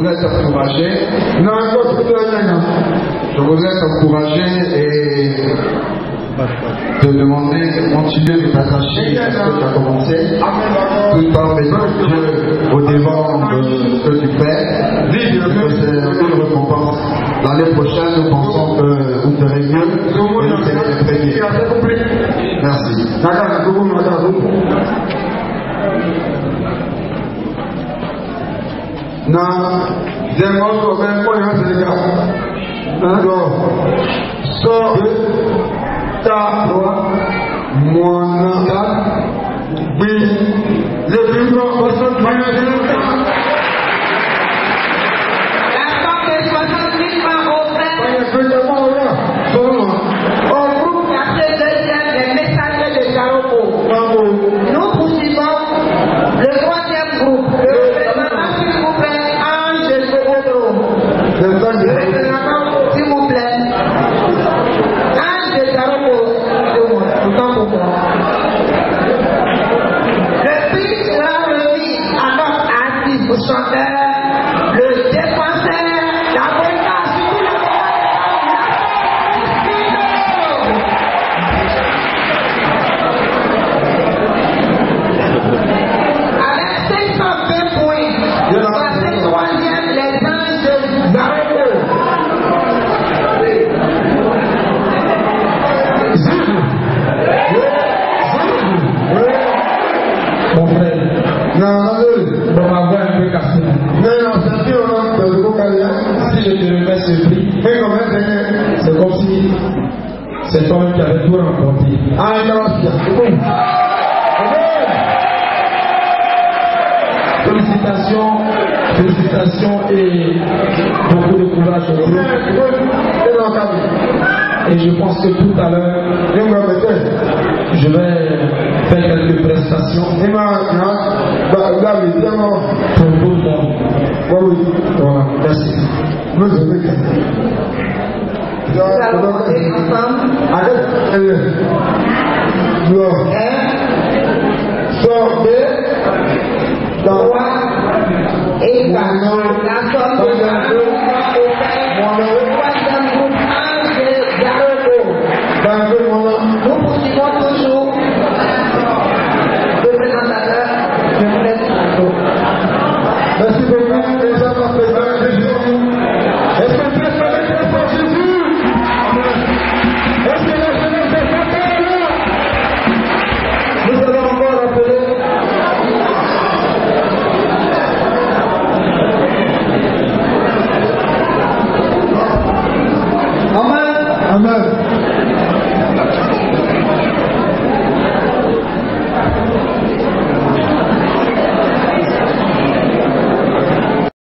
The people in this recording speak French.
voudrais t'encourager. Je voudrais t'encourager et te demander de continuer de t'attacher à ce que tu as commencé, tout en mettant Dieu au devant de ce que tu fais. C'est une récompense. L'année prochaine, nous pensons que vous ferez mieux et vous serez les premiers. Merci. Nous poursuivons le troisième groupe. S'il vous plaît, Ange Sogodro. S'il vous plaît. Ange Sogodro. Autant pour moi. Le prix sera remis à notre artiste chanteur, le défenseur, l'avocat, surtout avec 520 points, passé troisième, les anges de Zaroko. Mon frère, on va voir un peu cassé. Si je te remets ce prix, c'est comme si c'est toi-même qui avais tout remporté. Félicitations, félicitations et beaucoup de courage au groupe. Et je pense que tout à l'heure, je vais faire quelques prestations pour tout le monde. Voilà, merci. Nous allons monter ensemble. Et la somme de l'argent au troisième groupe Ange Zaroko. Nous poursuivons toujours le présentateur. Je vous laisse. Merci beaucoup, les gens.